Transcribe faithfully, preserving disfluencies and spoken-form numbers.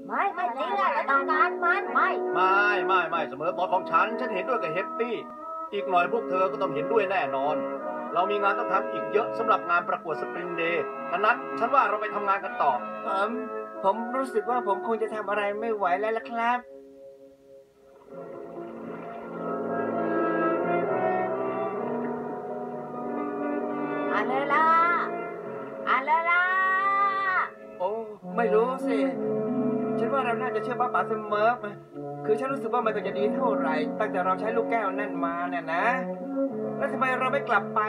ไม่ไม่จริงอ่ะเราต้องการมันไม่ไม่ไม่ไม่เสมอตอนของฉันฉันเห็นด้วยกับเฮปปี้อีกหน่อยพวกเธอก็ต้องเห็นด้วยแน่นอนเรามีงานต้องทำอีกเยอะสำหรับงานประกวดสปริงเดย์ฉะนั้นฉันว่าเราไปทำงานกันต่อผมผมรู้สึกว่าผมคงจะทำอะไรไม่ไหวแล้วล่ะครับอันเลล่าอันเลล่าโอ้ไม่รู้สิฉันว่าเราน่าจะเชื่อป้าป๋าเสมอนะคือฉันรู้สึกว่ามันก็จะดีเท่าไหร่ตั้งแต่เราใช้ลูกแก้วนั่นมาเนี่ยนะแล้วทำไมเราไม่กลับไป